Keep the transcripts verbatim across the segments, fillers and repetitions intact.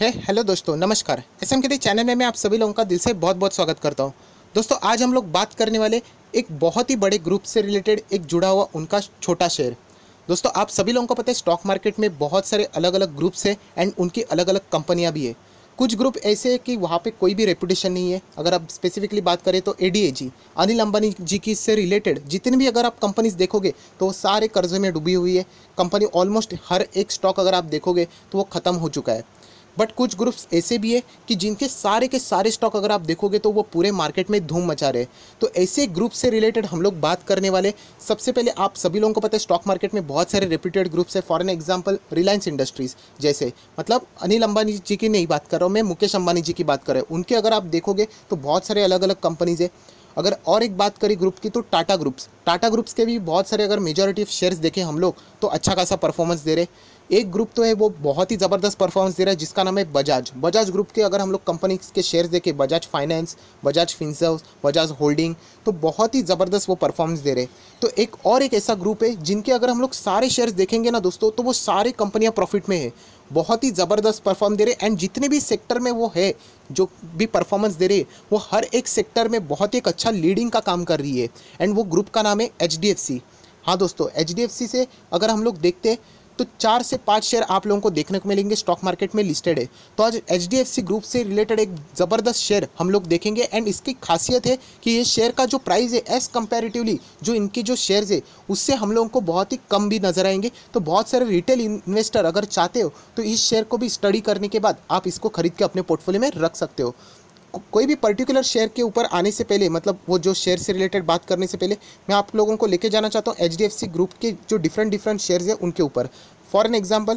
है हेलो दोस्तों, नमस्कार। एसएमके चैनल में मैं आप सभी लोगों का दिल से बहुत बहुत स्वागत करता हूं। दोस्तों, आज हम लोग बात करने वाले एक बहुत ही बड़े ग्रुप से रिलेटेड एक जुड़ा हुआ उनका छोटा शेयर। दोस्तों, आप सभी लोगों को पता है स्टॉक मार्केट में बहुत सारे अलग अलग ग्रुप्स हैं एंड उनकी अलग अलग कंपनियां भी है। कुछ ग्रुप ऐसे हैं कि वहाँ पे कोई भी रेपुटेशन नहीं है। अगर आप स्पेसिफिकली बात करें तो एडीएजी, अनिल अंबानी जी की से रिलेटेड जितनी भी अगर आप कंपनीज देखोगे तो वो सारे कर्जे में डूबी हुई है। कंपनी ऑलमोस्ट हर एक स्टॉक अगर आप देखोगे तो वो ख़त्म हो चुका है। बट कुछ ग्रुप्स ऐसे भी है कि जिनके सारे के सारे स्टॉक अगर आप देखोगे तो वो पूरे मार्केट में धूम मचा रहे हैं। तो ऐसे ग्रुप से रिलेटेड हम लोग बात करने वाले। सबसे पहले आप सभी लोगों को पता है स्टॉक मार्केट में बहुत सारे रेप्यूटेड ग्रुप्स है। For an example Reliance Industries जैसे, मतलब अनिल अंबानी जी की नहीं बात कर रहा हूँ मैं, मुकेश अंबानी जी की बात कर रहे हैं। उनके अगर आप देखोगे तो बहुत सारे अलग अलग कंपनीज है। अगर और एक बात करें ग्रुप की तो टाटा ग्रुप्स टाटा ग्रुप्स के भी बहुत सारे अगर मेजॉरिटी ऑफ शेयर्स देखें हम लोग तो अच्छा खासा परफॉर्मेंस दे रहे। एक ग्रुप तो है वो बहुत ही ज़बरदस्त परफॉर्मेंस दे रहा है जिसका नाम है बजाज। बजाज ग्रुप के अगर हम लोग कंपनी के शेयर्स देखें, बजाज फाइनेंस, बजाज फिनसर्व, बजाज होल्डिंग, तो बहुत ही ज़बरदस्त वो परफॉर्मेंस दे रहे। तो एक और एक ऐसा ग्रुप है जिनके अगर हम लोग सारे शेयर्स देखेंगे ना दोस्तों तो वो सारी कंपनियां प्रॉफिट में है, बहुत ही ज़बरदस्त परफॉर्म दे रहे। एंड जितने भी सेक्टर में वो है जो भी परफॉर्मेंस दे रहे वो हर एक सेक्टर में बहुत ही एक अच्छा लीडिंग का काम कर रही है। एंड वो ग्रुप का नाम है एचडीएफसी। हाँ दोस्तों, एचडीएफसी से अगर हम लोग देखते हैं तो चार से पाँच शेयर आप लोगों को देखने को मिलेंगे स्टॉक मार्केट में लिस्टेड है। तो आज एचडीएफसी ग्रुप से रिलेटेड एक ज़बरदस्त शेयर हम लोग देखेंगे। एंड इसकी खासियत है कि ये शेयर का जो प्राइस है एज़ कंपैरेटिवली जो इनके जो शेयर्स है उससे हम लोगों को बहुत ही कम भी नजर आएंगे। तो बहुत सारे रिटेल इन्वेस्टर अगर चाहते हो तो इस शेयर को भी स्टडी करने के बाद आप इसको खरीद के अपने पोर्टफोलियो में रख सकते हो। कोई भी पर्टिकुलर शेयर के ऊपर आने से पहले, मतलब वो जो शेयर से रिलेटेड बात करने से पहले मैं आप लोगों को लेके जाना चाहता हूँ एचडीएफसी ग्रुप के जो डिफरेंट डिफरेंट शेयर्स है उनके ऊपर। फॉर एन एग्जांपल,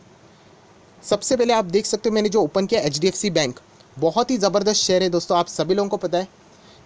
सबसे पहले आप देख सकते हो मैंने जो ओपन किया एचडीएफसी बैंक, बहुत ही ज़बरदस्त शेयर है दोस्तों। आप सभी लोगों को पता है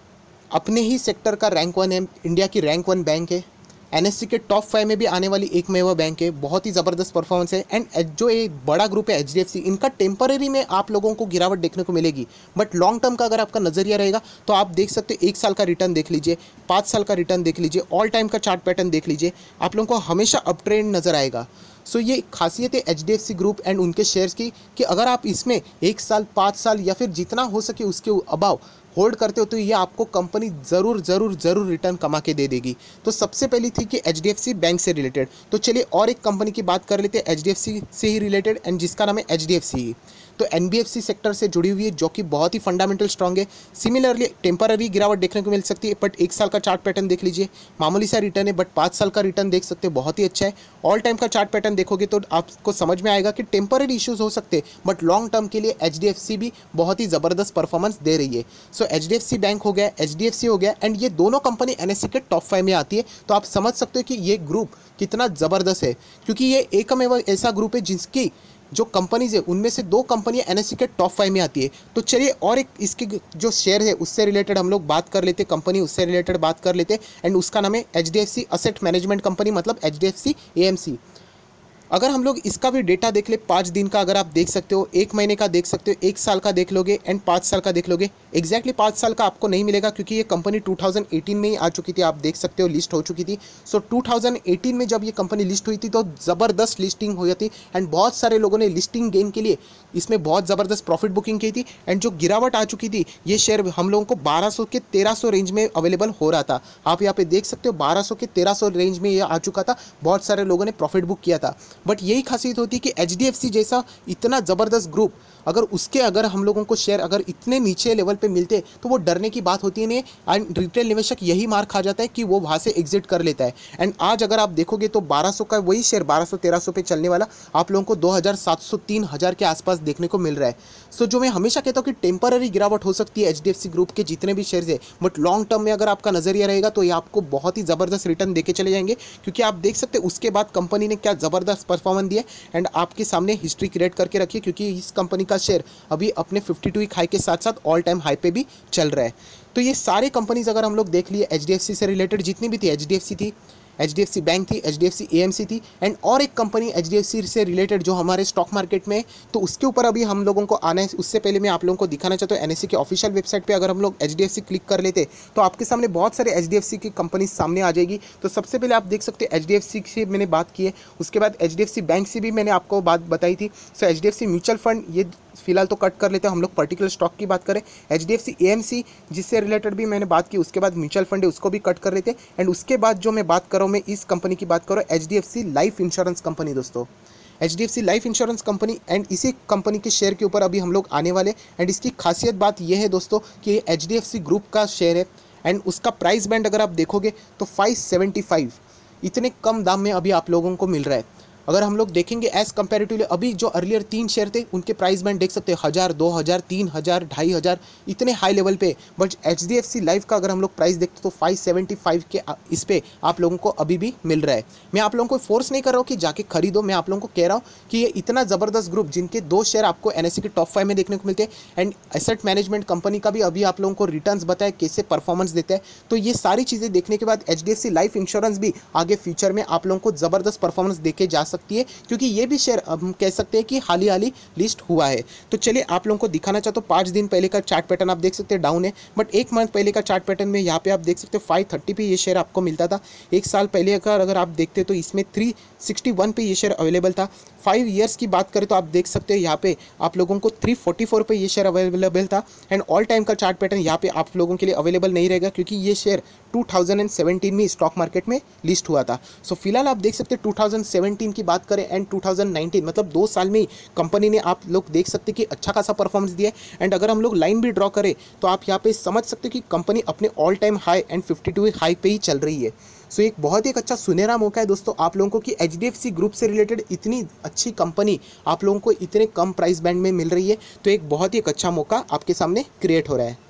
अपने ही सेक्टर का रैंक वन है, इंडिया की रैंक वन बैंक है, एनएससी के टॉप फाइव में भी आने वाली एक मेवा बैंक है। बहुत ही ज़बरदस्त परफॉर्मेंस है। एंड जो एक बड़ा ग्रुप है एचडीएफसी, इनका टेम्पररी में आप लोगों को गिरावट देखने को मिलेगी, बट लॉन्ग टर्म का अगर आपका नज़रिया रहेगा तो आप देख सकते हो एक साल का रिटर्न देख लीजिए, पाँच साल का रिटर्न देख लीजिए, ऑल टाइम का चार्ट पैटर्न देख लीजिए, आप लोगों को हमेशा अप ट्रेंड नज़र आएगा। सो so, ये खासियत है एचडीएफसी ग्रुप एंड उनके शेयर्स की कि अगर आप इसमें एक साल, पाँच साल या फिर जितना हो सके उसके अबाव होल्ड करते हो तो ये आपको कंपनी ज़रूर ज़रूर ज़रूर रिटर्न कमा के दे देगी। तो सबसे पहली थी कि एचडीएफसी बैंक से रिलेटेड। तो चलिए और एक कंपनी की बात कर लेते हैं एचडीएफसी से ही रिलेटेड एंड जिसका नाम है एचडीएफसी। तो एनबीएफसी सेक्टर से जुड़ी हुई है जो कि बहुत ही फंडामेंटल स्ट्रॉन्ग है। सिमिलरली टेम्पररी गिरावट देखने को मिल सकती है, बट एक साल का चार्ट पैटर्न देख लीजिए, मामूली सा रिटर्न है, बट पाँच साल का रिटर्न देख सकते हैं, बहुत ही अच्छा है। ऑल टाइम का चार्ट पैटर्न देखोगे तो आपको समझ में आएगा कि टेम्पररी इश्यूज हो सकते हैं, बट लॉन्ग टर्म के लिए एचडीएफसी भी बहुत ही ज़बरदस्त परफॉर्मेंस दे रही है। सो एचडीएफसी बैंक हो गया, एचडीएफसी हो गया, एंड ये दोनों कंपनी एनएससी के टॉप फाइव में आती है। तो आप समझ सकते हो कि ये ग्रुप कितना ज़बरदस्त है, क्योंकि ये एकमेव ऐसा ग्रुप है जिसकी जो कंपनीज है उनमें से दो कंपनियां एनएससी के टॉप फाइव में आती है। तो चलिए और एक इसकी जो शेयर है उससे रिलेटेड हम लोग बात कर लेते, कंपनी उससे रिलेटेड बात कर लेते, एंड उसका नाम है एचडीएफसी असेट मैनेजमेंट कंपनी, मतलब एचडीएफसी एएमसी। अगर हम लोग इसका भी डेटा देख ले, पाँच दिन का अगर आप देख सकते हो, एक महीने का देख सकते हो, एक साल का देख लोगे एंड पाँच साल का देख लोगे। एग्जैक्टली पाँच साल का आपको नहीं मिलेगा क्योंकि ये कंपनी टू थाउजेंड एटीन में ही आ चुकी थी, आप देख सकते हो लिस्ट हो चुकी थी। सो टू थाउजेंड एटीन में जब ये कंपनी लिस्ट हुई थी तो ज़बरदस्त लिस्टिंग हुई थी एंड बहुत सारे लोगों ने लिस्टिंग गेन के लिए इसमें बहुत ज़बरदस्त प्रॉफिट बुकिंग की थी। एंड जो गिरावट आ चुकी थी ये शेयर हम लोगों को बारह सौ के तेरह सौ रेंज में अवेलेबल हो रहा था। आप यहाँ पे देख सकते हो बारह सौ के तेरह सौ रेंज में ये आ चुका था, बहुत सारे लोगों ने प्रॉफिट बुक किया था। बट यही खासियत होती कि एचडीएफसी जैसा इतना ज़बरदस्त ग्रुप, अगर उसके अगर हम लोगों को शेयर अगर इतने नीचे लेवल पे मिलते तो वो डरने की बात होती है नहीं। एंड रिटेल निवेशक यही मार खा जाता है कि वो वहाँ से एग्जिट कर लेता है। एंड आज अगर आप देखोगे तो बारह सौ का वही शेयर बारह सौ तेरह सौ पे चलने वाला आप लोगों को दो हज़ार सात सौ तीन हज़ार के आसपास देखने को मिल रहा है। सो जो मैं हमेशा कहता हूँ कि टेम्पररी गिरावट हो सकती है एचडीएफसी ग्रुप के जितने भी शेयर्स है, बट लॉन्ग टर्म में अगर आपका नजरिया रहेगा तो ये आपको बहुत ही ज़बरदस्त रिटर्न देके चले जाएंगे, क्योंकि आप देख सकते हैं उसके बाद कंपनी ने क्या ज़बरदस्त परफॉर्मेंस दिया। एंड आपके सामने हिस्ट्री क्रिएट करके रखिए क्योंकि इस कंपनी का शेयर अभी अपने फिफ्टी टू वीक हाई के साथ साथ ऑल टाइम हाई पे भी चल रहा है। तो ये सारे कंपनीज अगर हम लोग देख लिए एचडीएफसी से रिलेटेड जितनी भी थी, एचडीएफसी थी, एचडीएफसी बैंक थी, एचडीएफसी एएमसी थी, एंड और एक कंपनी एचडीएफसी से रिलेटेड जो हमारे स्टॉक मार्केट में, तो उसके ऊपर अभी हम लोगों को आना है। उससे पहले मैं आप लोगों को दिखाना चाहता हूँ एनएससी के ऑफिशियल वेबसाइट पे अगर हम लोग एचडीएफसी क्लिक कर लेते तो आपके सामने बहुत सारे एचडीएफसी की कंपनी सामने आ जाएगी। तो सबसे पहले आप देख सकते हैं एचडीएफसी से मैंने बात की है, उसके बाद एचडीएफसी बैंक से भी मैंने आपको बात बताई थी। सो एचडीएफसी म्यूचुअल फंड, ये फिलहाल तो कट कर लेते हैं। हम लोग पर्टिकुलर स्टॉक की बात करें, H D F C A M C जिससे रिलेटेड भी मैंने बात की, उसके बाद म्यूचुअल फंड है उसको भी कट कर लेते हैं। एंड उसके बाद जो मैं बात कर रहा हूँ, मैं इस कंपनी की बात करूँ, H D F C life insurance company. दोस्तों H D F C life insurance company, and इसी कंपनी के शेयर के ऊपर अभी हम लोग आने वाले। एंड इसकी खासियत बात यह है दोस्तों कि H D F C group का शेयर है एंड उसका प्राइस बैंड अगर आप देखोगे तो फाइव सेवेंटी फाइव, इतने कम दाम में अभी आप लोगों को मिल रहा है। अगर हम लोग देखेंगे एज कंपेरेटिवली, अभी जो अर्लियर तीन शेयर थे उनके प्राइस बैंड देख सकते हैं हज़ार, दो हज़ार, तीन हज़ार, ढाई हज़ार, इतने हाई लेवल पे। But H D F C life का अगर हम लोग प्राइस देखते तो फाइव सेवेंटी फाइव के इस पे आप लोगों को अभी भी मिल रहा है। मैं आप लोगों को फोर्स नहीं कर रहा हूँ कि जाके खरीदो, मैं आप लोगों को कह रहा हूँ कि ये इतना ज़बरदस्त ग्रुप जिनके दो शेयर आपको एन एस सी के टॉप फाइव में देखने को मिलते हैं, एंड एसेट मैनेजमेंट कंपनी का भी अभी आप लोगों को रिटर्न्स बताए कैसे परफॉर्मेंस देता है। तो ये सारी चीज़ें देखने के बाद H D F C life insurance भी आगे फ्यूचर में आप लोगों को ज़बरदस्त परफॉर्मेंस देके जा सकती है, क्योंकि ये भी शेयर हम कह सकते हैं कि हाल ही हाल ही लिस्ट हुआ है। तो चलिए आप लोगों को दिखाना चाहता हूँ, पाँच दिन पहले का चार्ट पैटर्न आप देख सकते हैं डाउन है, बट एक मंथ पहले का चार्ट पैटर्न में यहाँ पे आप देख सकते हैं फाइव थर्टी पे ये शेयर आपको मिलता था। एक साल पहले का अगर आप देखते तो इसमें थ्री सिक्सटी वन पे ये शेयर अवेलेबल था। फाइव ईयर्स की बात करें तो आप देख सकते हैं यहाँ पे आप लोगों को थ्री फोर्टी फोर पे ये शेयर अवेलेबल था। एंड ऑल टाइम का चार्ट पैटर्न यहाँ पे आप लोगों के लिए अवेलेबल नहीं रहेगा, क्योंकि ये शेयर टू थाउजेंड सेवेंटीन में स्टॉक मार्केट में लिस्ट हुआ था। सो फिलहाल आप देख सकते हैं टू थाउजेंड सेवेंटीन की बात करें एंड टू थाउजेंड नाइनटीन, मतलब दो साल में ही कंपनी ने आप लोग देख सकते हैं कि अच्छा खासा परफॉर्मेंस दिया है। एंड अगर हम लोग लाइन भी ड्रॉ करें तो आप यहाँ पे समझ सकते हैं कि कंपनी अपने all time high and fifty two high पे ही चल रही है। सो एक बहुत ही एक अच्छा सुनहरा मौका है दोस्तों आप लोगों को कि H D F C group से रिलेटेड इतनी अच्छी कंपनी आप लोगों को इतने कम प्राइस बैंड में मिल रही है। तो एक बहुत ही एक अच्छा मौका आपके सामने क्रिएट हो रहा है।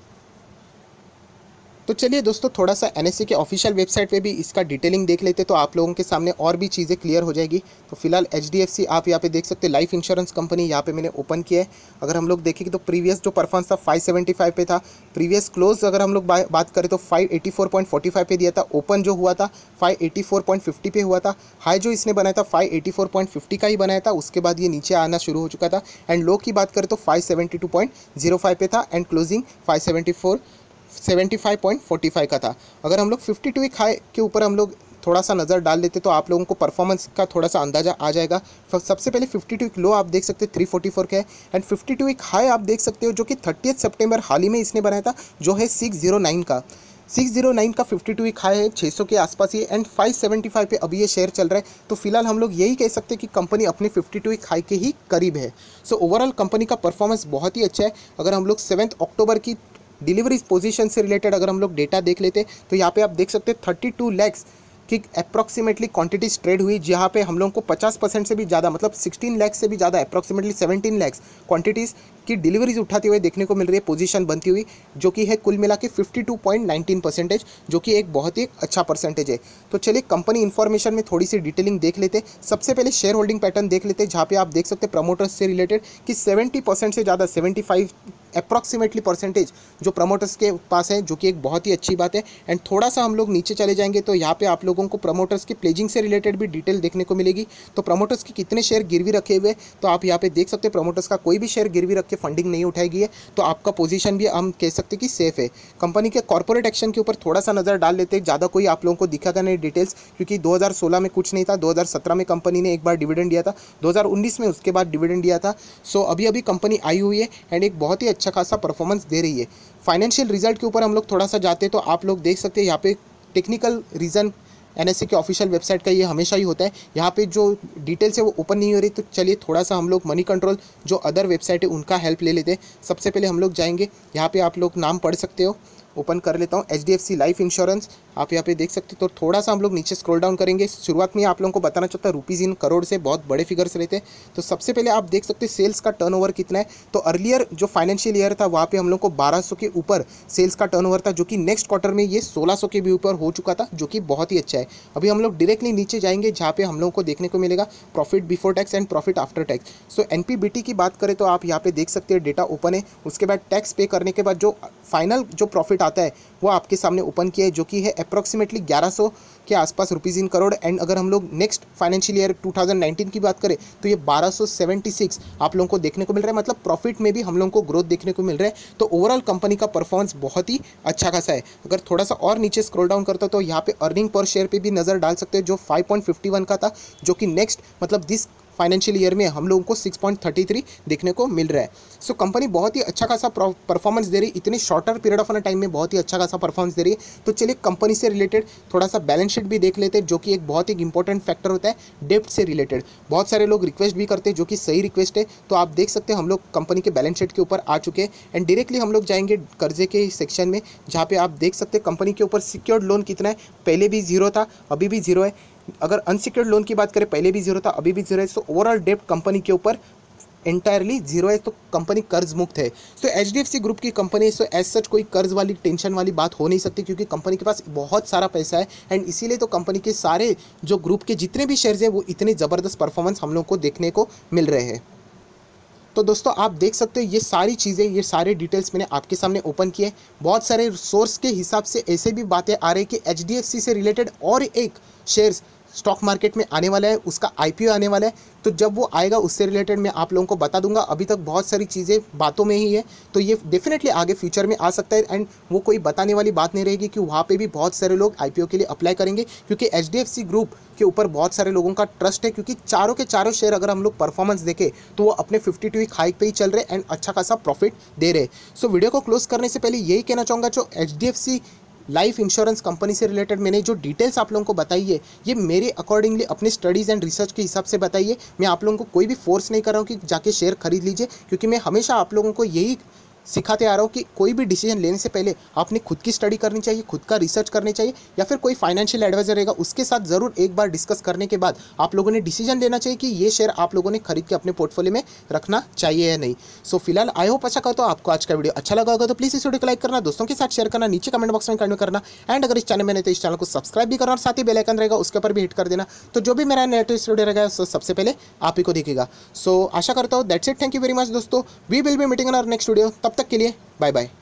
तो चलिए दोस्तों थोड़ा सा एन एस सी के ऑफिशियल वेबसाइट पे भी इसका डिटेलिंग देख लेते तो आप लोगों के सामने और भी चीज़ें क्लियर हो जाएगी। तो फिलहाल एच डी एफ सी आप यहाँ पे देख सकते हैं लाइफ इंश्योरेंस कंपनी यहाँ पे मैंने ओपन किया है। अगर हम लोग देखेंगे तो प्रीवियस जो परफॉर्मेंस था फाइव सेवेंटी फाइव पे था, प्रीवियस क्लोज अगर हम लोग बा, बात करें तो five eighty four point forty five पे दिया था, ओपन जो हुआ था five eighty four point fifty पे हुआ था, हाई जो इसने बनाया था five eighty four point fifty का ही बनाया था, उसके बाद ये नीचे आना शुरू हो चुका था। एंड लो की बात करें तो five seventy two point zero five पे था and closing five seventy four seventy five point forty five का था। अगर हम लोग फिफ्टी टू वीक हाई के ऊपर हम लोग थोड़ा सा नज़र डाल देते तो आप लोगों को परफॉर्मेंस का थोड़ा सा अंदाजा आ जाएगा। सबसे पहले फिफ्टी टू वीक लो आप देख सकते हैं थ्री फोर्टी फोर का है and fifty two week high आप देख सकते हो जो कि थर्टियथ सितंबर हाल ही में इसने बनाया था, जो है सिक्स जीरो नाइन का सिक्स जीरो नाइन का फिफ्टी टू वीक हाई है, छह सौ के आसपास ही एंड फाइव सेवेंटी फाइव पे अभी ये शेयर चल रहा है। तो फिलहाल हम लोग यही कह सकते हैं कि कंपनी अपने फिफ्टी टू वीक हाई के ही करीब है। सो ओवरऑल कंपनी का परफॉर्मेंस बहुत ही अच्छा है। अगर हम लोग सेवन्थ अक्टूबर की डिलीवरी पोजीशन से रिलेटेड अगर हम लोग डेटा देख लेते तो यहाँ पे आप देख सकते हैं थर्टी टू लैक्स की अप्रॉक्सीमेटली क्वांटिटीज ट्रेड हुई, जहाँ पे हम लोगों को फिफ्टी परसेंट से भी ज़्यादा मतलब सिक्सटीन लैक्स से भी ज़्यादा अप्रॉक्सीमेटली सेवनटीन लैक्स क्वांटिटीज़ की डिलीवरीज उठाते हुए देखने को मिल रही है, पोजीशन बनती हुई, जो कि है कुल मिला के fifty two point nineteen percentage, जो कि एक बहुत ही अच्छा परसेंटेज है। तो चलिए कंपनी इन्फॉर्मेशन में थोड़ी सी डिटेलिंग देख लेते। सबसे पहले शेयर होल्डिंग पैटर्न देख लेते, जहाँ पे आप देख सकते हैं प्रमोटर्स से रिलेटेड कि सेवेंटी परसेंट से ज़्यादा सेवेंटी फाइव अप्रॉक्सीमेटली परसेंटेज जो प्रमोटर्स के पास है, जो कि एक बहुत ही अच्छी बात है। एंड थोड़ा सा हम लोग नीचे चले जाएंगे तो यहाँ पे आप लोगों को प्रमोटर्स की प्लेजिंग से रिलेटेड भी डिटेल देखने को मिलेगी। तो प्रमोटर्स के कितने शेयर गिरवी रखे हुए तो आप यहाँ पे देख सकते हैं प्रमोटर्स का कोई भी शेयर गिरवी रख के फंडिंग नहीं उठाएगी है, तो आपका पोजीशन भी हम कह सकते हैं कि सेफ है। कंपनी के कॉर्पोरेट एक्शन के ऊपर थोड़ा सा नज़र डाल लेते हैं, ज़्यादा कोई आप लोगों को दिखागा नहीं डिटेल्स, क्योंकि दो हज़ार सोलह में कुछ नहीं था, दो हज़ार सत्रह में कंपनी ने एक बार डिविडेंड दिया था, दो हज़ार उन्नीस में उसके बाद डिविडेंड दिया था। सो अभी अभी कंपनी आई हुई है एंड एक बहुत ही अच्छा खासा परफॉर्मेंस दे रही है। फाइनेंशियल रिजल्ट के ऊपर हम लोग थोड़ा सा जाते हैं तो आप लोग देख सकते हैं यहाँ पे technical reason N S C के ऑफिशियल वेबसाइट का ये हमेशा ही होता है, यहाँ पे जो डिटेल्स है वो ओपन नहीं हो रही। तो चलिए थोड़ा सा हम लोग मनी कंट्रोल जो अदर वेबसाइट है उनका हेल्प ले लेते हैं। सबसे पहले हम लोग जाएंगे, यहाँ पे आप लोग नाम पढ़ सकते हो, ओपन कर लेता हूँ H D F C life insurance, आप यहाँ पे देख सकते हो। तो थोड़ा सा हम लोग नीचे स्क्रॉल डाउन करेंगे। शुरुआत में आप लोगों को बताना चाहता है रुपीज़ इन करोड़ से बहुत बड़े फिगर्स रहते हैं। तो सबसे पहले आप देख सकते हैं सेल्स का टर्नओवर कितना है। तो अर्लियर जो फाइनेंशियल ईयर था वहाँ पे हम लोग को बारह सौ के ऊपर सेल्स का टर्नओवर था, जो कि नेक्स्ट क्वार्टर में ये सोलह सौ के भी ऊपर हो चुका था, जो कि बहुत ही अच्छा है। अभी हम लोग डायरेक्टली नीचे जाएंगे जहाँ पे हम लोगों को देखने को मिलेगा profit before tax and profit after tax. So N P B T की बात करें तो आप यहाँ पे देख सकते हैं डेटा ओपन है। उसके बाद टैक्स पे करने के बाद जो फाइनल जो प्रॉफिट आता है वो आपके सामने ओपन किया है, जो कि है अप्रॉक्सीमेटली ग्यारह सौ के आसपास रुपीज़ इन करोड़। एंड अगर हम लोग next financial year two thousand nineteen की बात करें तो ये बारह सौ सेवेंटी सिक्स आप लोगों को देखने को मिल रहा है, मतलब प्रॉफिट में भी हम लोगों को ग्रोथ देखने को मिल रहा है। तो ओवरऑल कंपनी का परफॉर्मेंस बहुत ही अच्छा खासा है। अगर थोड़ा सा और नीचे स्क्रॉल डाउन करता तो यहाँ पे अर्निंग पर शेयर पे भी नज़र डाल सकते हैं, जो फाइव पॉइंट फिफ्टी वन का था, जो कि नेक्स्ट मतलब दिस फाइनेंशियल ईयर में हम लोगों को सिक्स पॉइंट थर्टी थ्री देखने को मिल रहा है। सो कंपनी बहुत ही अच्छा खासा परफॉर्मेंस दे रही है, इतनी शॉर्टर पीरियड ऑफ टाइम में बहुत ही अच्छा खासा परफॉर्मेंस दे रही है। तो चलिए कंपनी से रिलेटेड थोड़ा सा बैलेंस शीट भी देख लेते हैं, जो कि एक बहुत ही इंपॉर्टेंट फैक्टर होता है डेप्ट से रिलेटेड। बहुत सारे लोग रिक्वेस्ट भी करते हैं, जो कि सही रिक्वेस्ट है। तो आप देख सकते हैं हम लोग कंपनी के बैलेंस शीट के ऊपर आ चुके हैं एंड डायरेक्टली हम लोग जाएंगे कर्जे के सेक्शन में, जहाँ पे आप देख सकते हैं कंपनी के ऊपर सिक्योर्ड लोन कितना है। पहले भी जीरो था, अभी भी जीरो है। अगर अनसिक्योर्ड लोन की बात करें, पहले भी जीरो था, अभी भी जीरो है। सो ओवरऑल डेप्ट कंपनी के ऊपर एंटायरली जीरो है, तो कंपनी कर्ज मुक्त है। So H D F C group की कंपनी है, सो एज सच कोई कर्ज वाली टेंशन वाली बात हो नहीं सकती, क्योंकि कंपनी के पास बहुत सारा पैसा है एंड इसीलिए तो कंपनी के सारे जो ग्रुप के जितने भी शेयर्स हैं वो इतने ज़बरदस्त परफॉर्मेंस हम लोग को देखने को मिल रहे हैं। तो दोस्तों आप देख सकते हो ये सारी चीज़ें, ये सारे डिटेल्स मैंने आपके सामने ओपन किए। बहुत सारे सोर्स के हिसाब से ऐसे भी बातें आ रही कि एच डी एफ सी से रिलेटेड और एक शेयर्स स्टॉक मार्केट में आने वाला है, उसका आई पी ओ आने वाला है। तो जब वो आएगा उससे रिलेटेड मैं आप लोगों को बता दूंगा। अभी तक बहुत सारी चीज़ें बातों में ही है, तो ये डेफिनेटली आगे फ्यूचर में आ सकता है एंड वो कोई बताने वाली बात नहीं रहेगी कि वहाँ पे भी बहुत सारे लोग आई पी ओ के लिए अप्लाई करेंगे, क्योंकि H D F C group के ऊपर बहुत सारे लोगों का ट्रस्ट है। क्योंकि चारों के चारों शेयर अगर हम लोग परफॉर्मेंस देखें तो वो अपने फिफ्टी टू वीक हाइक पे ही चल रहे एंड अच्छा खासा प्रॉफिट दे रहे। सो वीडियो को क्लोज करने से पहले यही कहना चाहूँगा, जो H D F C life insurance company से रिलेटेड मैंने जो डिटेल्स आप लोगों को बताई है, ये मेरे अकॉर्डिंगली अपने स्टडीज़ एंड रिसर्च के हिसाब से बताई है। मैं आप लोगों को कोई भी फोर्स नहीं कर रहा हूँ कि जाके शेयर खरीद लीजिए, क्योंकि मैं हमेशा आप लोगों को यही सिखाते आ रहा हूँ कि कोई भी डिसीजन लेने से पहले आपने खुद की स्टडी करनी चाहिए, खुद का रिसर्च करनी चाहिए, या फिर कोई फाइनेंशियल एडवाइजर रहेगा उसके साथ ज़रूर एक बार डिस्कस करने के बाद आप लोगों ने डिसीजन लेना चाहिए कि ये शेयर आप लोगों ने खरीद के अपने पोर्टफोलियो में रखना चाहिए या नहीं। सो फिलहाल आई होप अच्छा कहता हूँ आपको आज का वीडियो अच्छा लगा होगा, तो प्लीज़ इस वीडियो को लाइक करना, दोस्तों के साथ शेयर करना, नीचे कमेंट बॉक्स में कमेंट करना एंड अगर इस चैनल में नहीं तो इस चैनल को सब्सक्राइब भी करना और साथ ही बेल आइकन रहेगा उसके ऊपर भी हिट कर देना, तो जो भी मेरा लेटेस्ट वीडियो रहेगा सबसे पहले आप ही को दिखेगा। सो आशा करता हूँ that's it, thank you very much दोस्तों, we will be meeting in our next video. तब तक के लिए बाय बाय।